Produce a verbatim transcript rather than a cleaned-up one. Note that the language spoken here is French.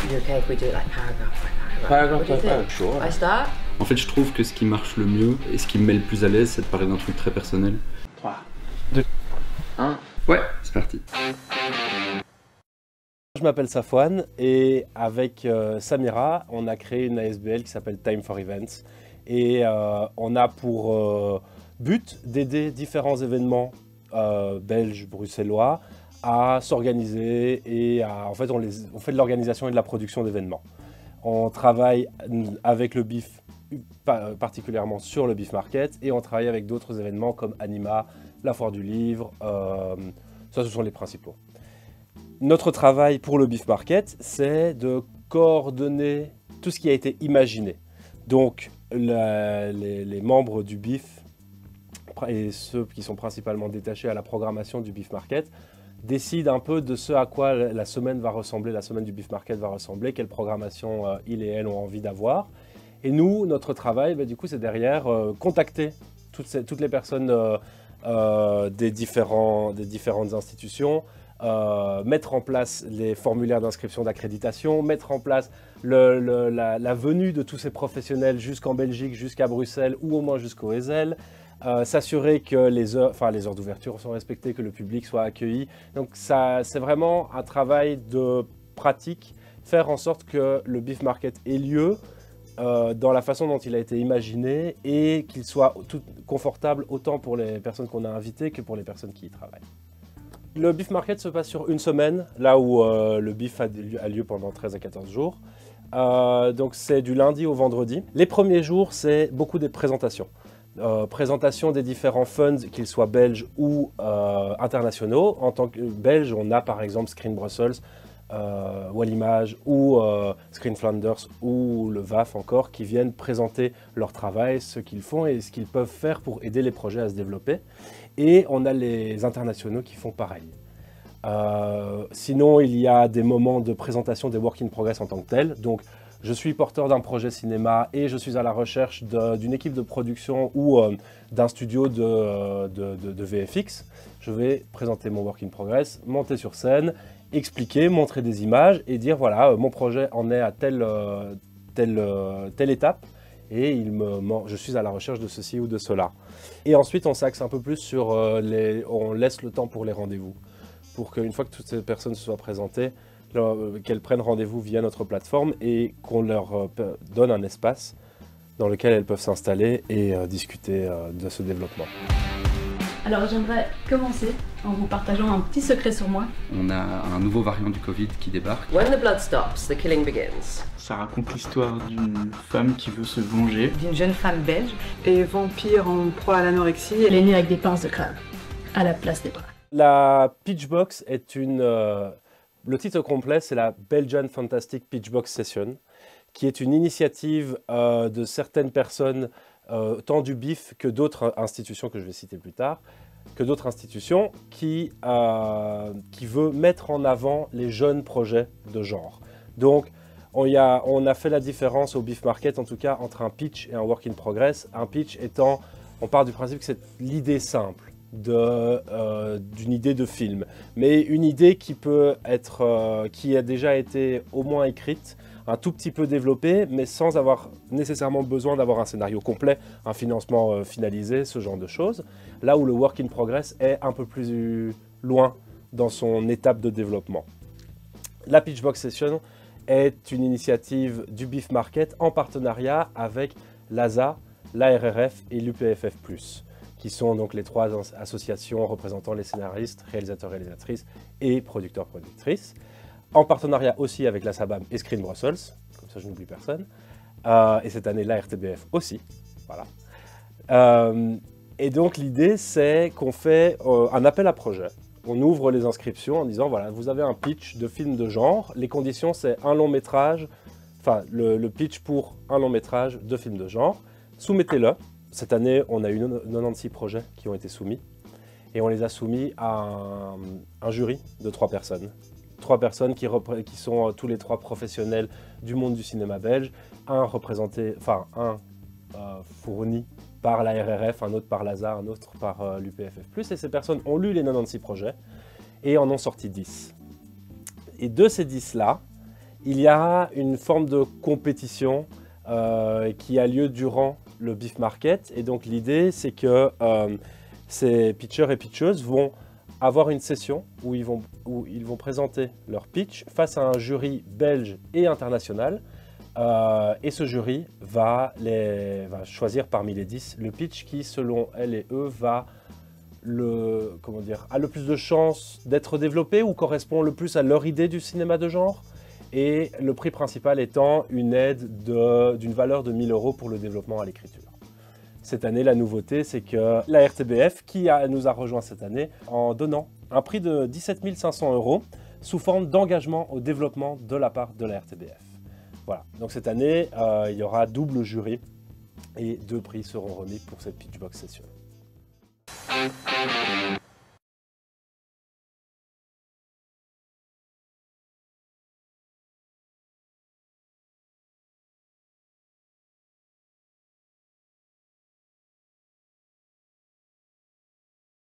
You okay if we do it like paragraph by paragraph? Paragraph What do you by think? paragraph, sure. I start? En fait, je trouve que ce qui marche le mieux et ce qui me met le plus à l'aise, c'est de parler d'un truc très personnel. trois, deux, un. Ouais, c'est parti. Je m'appelle Safwan et avec euh, Samira, on a créé une A S B L qui s'appelle Time for Events. Et euh, on a pour euh, but d'aider différents événements euh, belges, bruxellois à s'organiser et à, en fait on, les, on fait de l'organisation et de la production d'événements. On travaille avec le B I F, particulièrement sur le B I F Market, et on travaille avec d'autres événements comme Anima, la Foire du Livre, euh, ça ce sont les principaux. Notre travail pour le B I F Market, c'est de coordonner tout ce qui a été imaginé. Donc la, les, les membres du B I F et ceux qui sont principalement détachés à la programmation du B I F Market décident un peu de ce à quoi la semaine va ressembler, la semaine du B I F Market va ressembler, quelle programmation euh, ils et elles ont envie d'avoir. Et nous, notre travail, bah, du coup, c'est derrière euh, contacter toutes, ces, toutes les personnes euh, euh, des, différents, des différentes institutions, euh, mettre en place les formulaires d'inscription d'accréditation, mettre en place le, le, la, la venue de tous ces professionnels jusqu'en Belgique, jusqu'à Bruxelles ou au moins jusqu'au Ezel. Euh, s'assurer que les heures, enfin, les heures d'ouverture sont respectées, que le public soit accueilli. Donc ça, c'est vraiment un travail de pratique, faire en sorte que le B I F Market ait lieu euh, dans la façon dont il a été imaginé et qu'il soit tout confortable autant pour les personnes qu'on a invitées que pour les personnes qui y travaillent. Le B I F Market se passe sur une semaine, là où euh, le B I F a, a lieu pendant treize à quatorze jours. Euh, donc c'est du lundi au vendredi. Les premiers jours, c'est beaucoup des présentations. Euh, présentation des différents funds, qu'ils soient belges ou euh, internationaux. En tant que belge, on a par exemple Screen Brussels, euh, Wallimage ou euh, Screen Flanders ou le V A F encore, qui viennent présenter leur travail, ce qu'ils font et ce qu'ils peuvent faire pour aider les projets à se développer. Et on a les internationaux qui font pareil. Euh, sinon, il y a des moments de présentation des work in progress en tant que tels. Donc, je suis porteur d'un projet cinéma et je suis à la recherche d'une équipe de production ou euh, d'un studio de, de, de, de V F X. Je vais présenter mon work in progress, monter sur scène, expliquer, montrer des images et dire voilà, euh, mon projet en est à telle, euh, telle, euh, telle étape et il me, je suis à la recherche de ceci ou de cela. Et ensuite, on s'axe un peu plus sur euh, les... on laisse le temps pour les rendez-vous, pour qu'une fois que toutes ces personnes se soient présentées, qu'elles prennent rendez-vous via notre plateforme et qu'on leur donne un espace dans lequel elles peuvent s'installer et euh, discuter euh, de ce développement. Alors j'aimerais commencer en vous partageant un petit secret sur moi. On a un nouveau variant du Covid qui débarque. When the blood stops, the killing begins. Ça raconte l'histoire d'une femme qui veut se venger. D'une jeune femme belge. Et vampire en proie à l'anorexie. Elle est née avec des pinces de crabe à la place des bras. La Pitchbox est une... Euh, Le titre complet, c'est la Belgian Fantastic Pitchbox Session, qui est une initiative euh, de certaines personnes, euh, tant du B I F que d'autres institutions que je vais citer plus tard, que d'autres institutions, qui, euh, qui veut mettre en avant les jeunes projets de genre. Donc, on, y a, on a fait la différence au B I F Market, en tout cas, entre un pitch et un work in progress. Un pitch étant, on part du principe que c'est l'idée simple d'une euh, idée de film, mais une idée qui peut être, euh, qui a déjà été au moins écrite, un tout petit peu développée, mais sans avoir nécessairement besoin d'avoir un scénario complet, un financement euh, finalisé, ce genre de choses. Là où le work in progress est un peu plus loin dans son étape de développement. La Pitchbox Session est une initiative du B I F Market en partenariat avec l'A S A, l'A R R F et l'U P F F plus, qui sont donc les trois associations représentant les scénaristes, réalisateurs, réalisatrices et producteurs, productrices, en partenariat aussi avec la SABAM et Screen Brussels, comme ça je n'oublie personne, euh, et cette année la R T B F aussi, voilà. Euh, et donc l'idée c'est qu'on fait euh, un appel à projet, on ouvre les inscriptions en disant voilà, vous avez un pitch de film de genre, les conditions c'est un long métrage, enfin le, le pitch pour un long métrage de film de genre, soumettez-le. Cette année, on a eu quatre-vingt-seize projets qui ont été soumis et on les a soumis à un, un jury de trois personnes. Trois personnes qui, qui sont tous les trois professionnels du monde du cinéma belge, un représenté, enfin un euh, fourni par la R R F, un autre par l'A S A, un autre par euh, l'U P F F plus, et ces personnes ont lu les quatre-vingt-seize projets et en ont sorti dix. Et de ces dix-là, Il y a une forme de compétition euh, qui a lieu durant le Beef Market. Et donc l'idée, c'est que euh, ces pitchers et pitcheuses vont avoir une session où ils, vont, où ils vont présenter leur pitch face à un jury belge et international. Euh, et ce jury va, les, va choisir parmi les dix le pitch qui, selon elles et eux, va le, comment dire, a le plus de chances d'être développé ou correspond le plus à leur idée du cinéma de genre. Et le prix principal étant une aide d'une valeur de mille euros pour le développement à l'écriture. Cette année, la nouveauté, c'est que la R T B F, qui a, nous a rejoint cette année, en donnant un prix de dix-sept mille cinq cents euros sous forme d'engagement au développement de la part de la R T B F. Voilà, donc cette année, euh, il y aura double jury et deux prix seront remis pour cette Pitchbox Session.